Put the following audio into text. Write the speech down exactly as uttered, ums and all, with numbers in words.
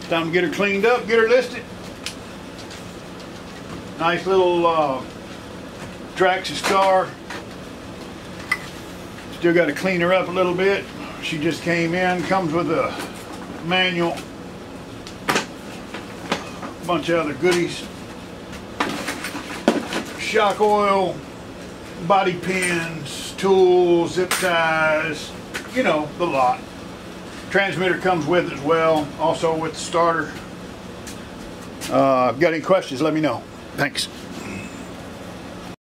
It's time to get her cleaned up, get her listed. Nice little uh, Traxxas car. Still got to clean her up a little bit. She just came in. Comes with a manual. A bunch of other goodies. Shock oil, body pins, tools, zip ties, you know, the lot. Transmitter comes with it as well, also with the starter. Uh, got any questions, let me know. Thanks.